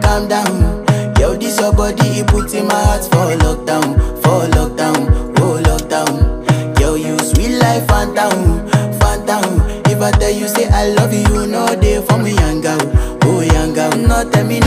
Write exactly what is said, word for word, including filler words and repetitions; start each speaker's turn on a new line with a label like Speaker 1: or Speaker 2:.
Speaker 1: calm down. Yo, this your body, it puts in my heart for lockdown, for lockdown, oh lockdown. Yo, you sweet life, phantom, phantom. If I tell you say I love you, you know they for me, young girl, oh young girl. No tell me